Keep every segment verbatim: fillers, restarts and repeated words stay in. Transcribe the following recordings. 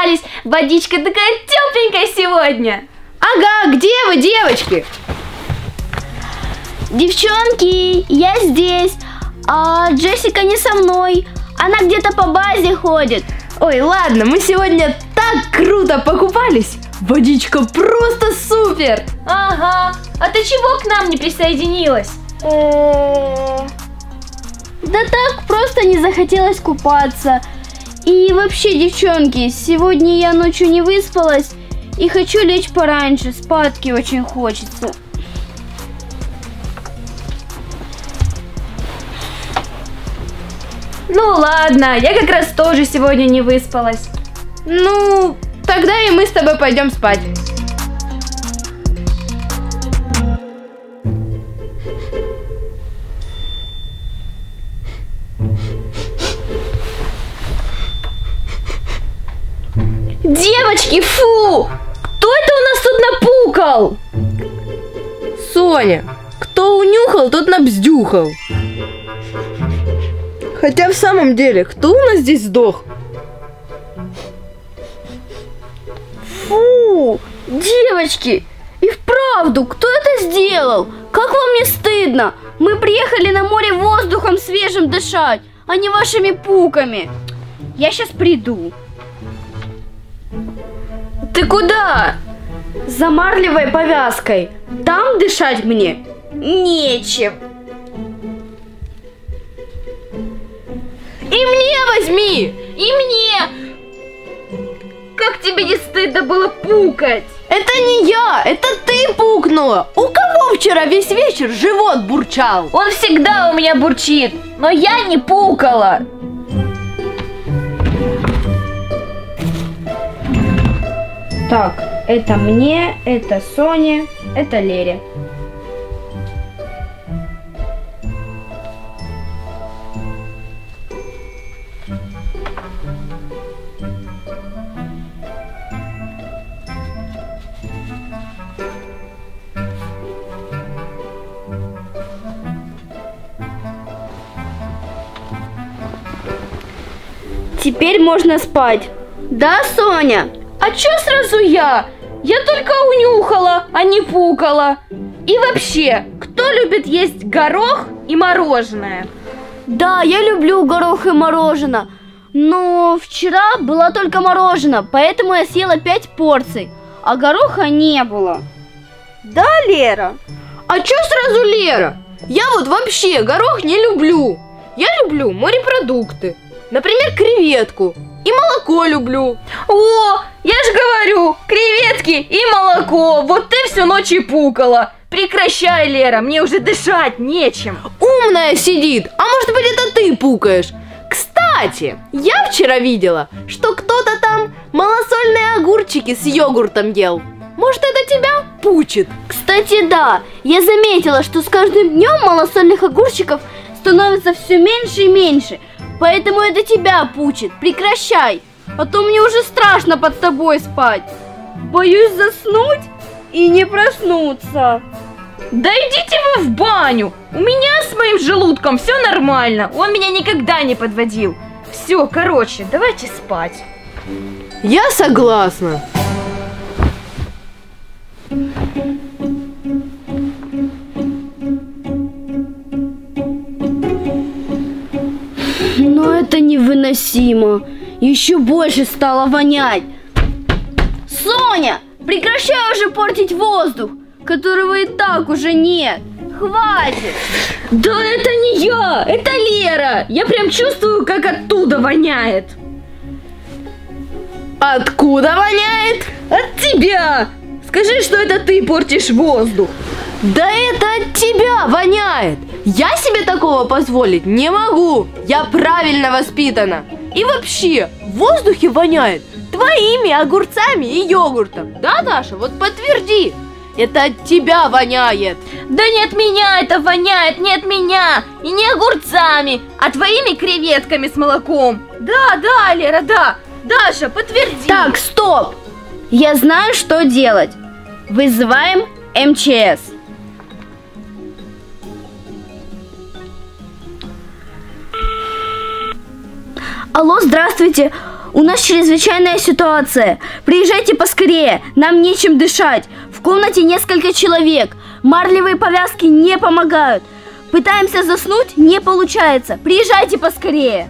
покупались. Водичка такая тепленькая сегодня. Ага, где вы, девочки? Девчонки, я здесь. А Джессика не со мной. Она где-то по базе ходит. Ой, ладно, мы сегодня так круто покупались. Водичка просто супер. Ага, а ты чего к нам не присоединилась? Да так, просто не захотелось купаться. И вообще, девчонки, сегодня я ночью не выспалась и хочу лечь пораньше, спадки очень хочется. Ну ладно, я как раз тоже сегодня не выспалась. Ну, тогда и мы с тобой пойдем спать. Девочки, фу! Кто это у нас тут напукал? Соня, кто унюхал, тот набздюхал. Хотя в самом деле, кто у нас здесь сдох? Фу, девочки, и вправду, кто это сделал? Как вам не стыдно? Мы приехали на море воздухом свежим дышать, а не вашими пуками. Я сейчас приду. Ты куда? За марлевой повязкой. Там дышать мне нечем. И мне возьми! И мне! Как тебе не стыдно было пукать? Это не я, это ты пукнула. У кого вчера весь вечер живот бурчал? Он всегда у меня бурчит, но я не пукала. Так, это мне, это Соне, это Лере. Теперь можно спать. Да, Соня? А чё сразу я? Я только унюхала, а не пукала. И вообще, кто любит есть горох и мороженое? Да, я люблю горох и мороженое. Но вчера было только мороженое, поэтому я съела пять порций, а гороха не было. Да, Лера? А чё сразу Лера? Я вот вообще горох не люблю. Я люблю морепродукты. Например, креветку. И молоко люблю. О, я же говорю, креветки и молоко. Вот ты всю ночь и пукала. Прекращай, Лера, мне уже дышать нечем. Умная сидит. А может быть, это ты пукаешь? Кстати, я вчера видела, что кто-то там малосольные огурчики с йогуртом ел. Может, это тебя пучит? Кстати, да, я заметила, что с каждым днем малосольных огурчиков становится все меньше и меньше. Поэтому это тебя пучит. Прекращай. А то мне уже страшно под тобой спать. Боюсь заснуть и не проснуться. Да идите вы в баню. У меня с моим желудком все нормально. Он меня никогда не подводил. Все, короче, давайте спать. Я согласна. Но это невыносимо. Еще больше стало вонять. Соня, прекращай уже портить воздух, которого и так уже нет. Хватит. Да это не я, это Лера. Я прям чувствую, как оттуда воняет. Откуда воняет? От тебя. Скажи, что это ты портишь воздух. Да это от тебя воняет. Я себе такого позволить не могу. Я правильно воспитана. И вообще, в воздухе воняет твоими огурцами и йогуртом. Да, Даша? Вот подтверди. Это от тебя воняет. Да не от меня это воняет, не от меня. И не огурцами, а твоими креветками с молоком. Да, да, Лера, да. Даша, подтверди. Так, стоп. Я знаю, что делать. Вызываем эм че эс. Алло, здравствуйте. У нас чрезвычайная ситуация. Приезжайте поскорее, нам нечем дышать. В комнате несколько человек. Марлевые повязки не помогают. Пытаемся заснуть, не получается. Приезжайте поскорее.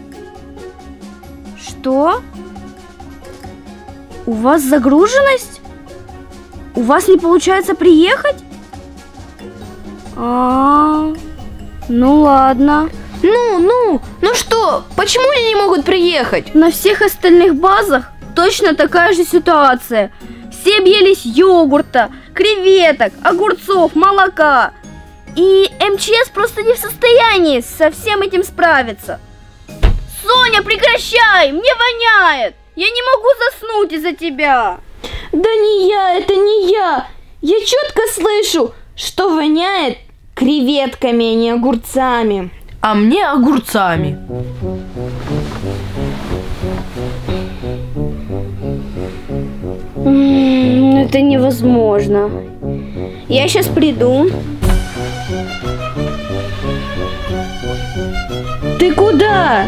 Что? У вас загруженность? У вас не получается приехать? А, ну ладно. Ну, ну, ну что, почему они не могут приехать? На всех остальных базах точно такая же ситуация. Все объелись йогурта, креветок, огурцов, молока. И эм че эс просто не в состоянии со всем этим справиться. Соня, прекращай! Мне воняет! Я не могу заснуть из-за тебя. Да не я, это не я. Я четко слышу, что воняет креветками, а не огурцами. А мне огурцами. М-м, это невозможно. Я сейчас приду. Ты куда?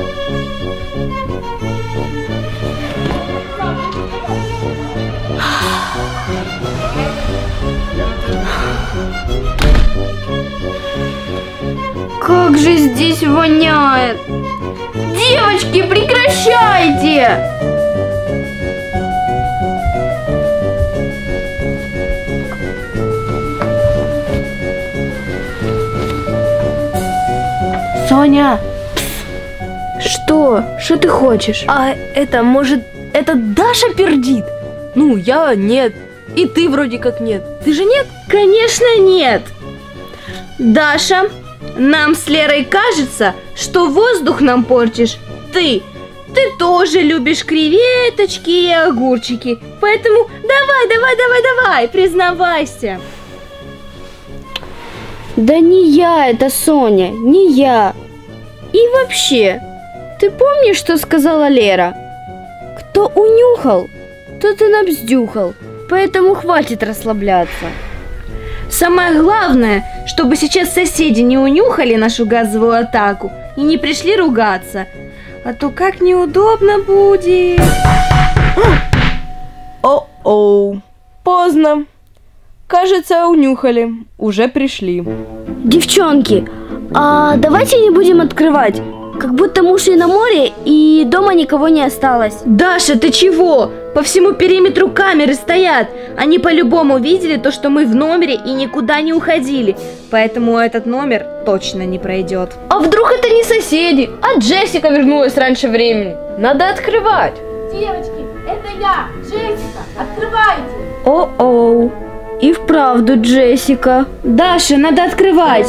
Как же здесь воняет! Девочки, прекращайте! Соня, Что? Что ты хочешь? а это, может, это Даша пердит? Ну, я нет. И ты вроде как нет. Ты же нет? Конечно нет. Даша, нам с Лерой кажется, что воздух нам портишь ты. Ты тоже любишь креветочки и огурчики. Поэтому давай, давай, давай, давай, признавайся. Да не я это, Соня, не я. И вообще, ты помнишь, что сказала Лера? Кто унюхал, тот и набздюхал. Поэтому хватит расслабляться. Самое главное, чтобы сейчас соседи не унюхали нашу газовую атаку и не пришли ругаться. А то как неудобно будет. О-оу, поздно. Кажется, унюхали. Уже пришли. Девчонки, а давайте не будем открывать. Как будто мы ушли на море и дома никого не осталось. Даша, ты чего? По всему периметру камеры стоят. Они по-любому видели то, что мы в номере и никуда не уходили. Поэтому этот номер точно не пройдет. А вдруг это не соседи, а Джессика вернулась раньше времени? Надо открывать. Девочки, это я, Джессика, открывайте! О-оу, и вправду Джессика. Даша, надо открывать.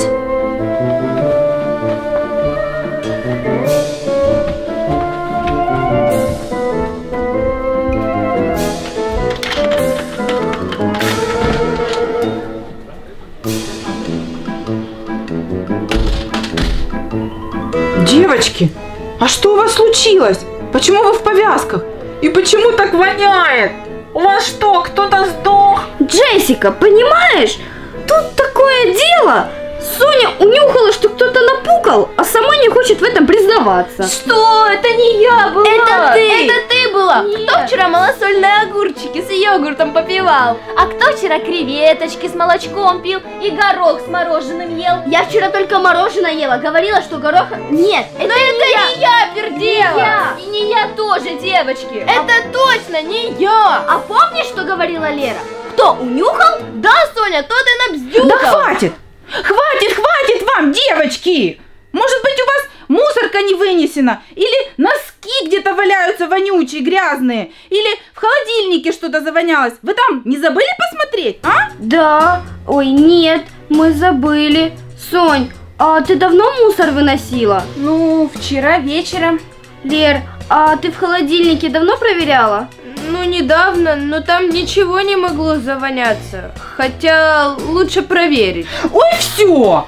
Девочки, а что у вас случилось? Почему вы в повязках? И почему так воняет? У вас что, кто-то сдох? Джессика, понимаешь? Тут такое дело. Соня унюхала, что кто-то напукал, а сама не хочет в этом признаваться. Что? Это не я была. Это ты! Это ты была! Нет. Кто вчера малосольные огурчики с йогуртом попивал? А кто вчера креветочки с молочком пил и горох с мороженым ел? Я вчера только мороженое ела, говорила, что гороха... Нет, это, Но не это я. не я пердела. я. И не я тоже, девочки. Это точно не я! А помнишь, что говорила Лера? Кто унюхал? Да, Соня, тот и набздюкал! Да хватит! Хватит, хватит вам, девочки! Может быть, у вас мусорка не вынесена? Или носки где-то валяются вонючие, грязные? Или в холодильнике что-то завонялось? Вы там не забыли посмотреть, а? Да. Ой, нет, мы забыли. Сонь, а ты давно мусор выносила? Ну, вчера вечером. Лер, а ты в холодильнике давно проверяла? Ну, недавно, но там ничего не могло завоняться. Хотя лучше проверить. Ой, все!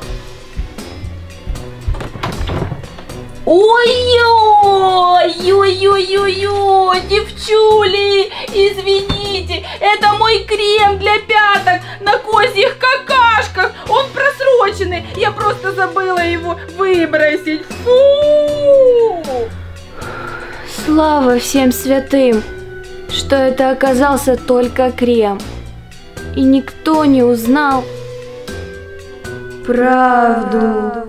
Ой-ой-ой-ой-ой-ой, девчули, извините, это мой крем для пяток на козьих какашках, он просроченный, я просто забыла его выбросить, фу! Слава всем святым, что это оказался только крем. И никто не узнал правду.